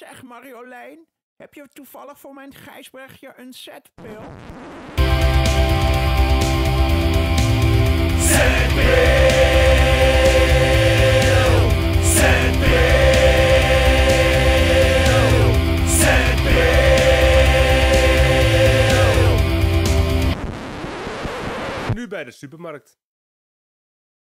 Zeg Marjolein, heb je toevallig voor mijn Gijsbrechtje een zetpil? Nu bij de supermarkt.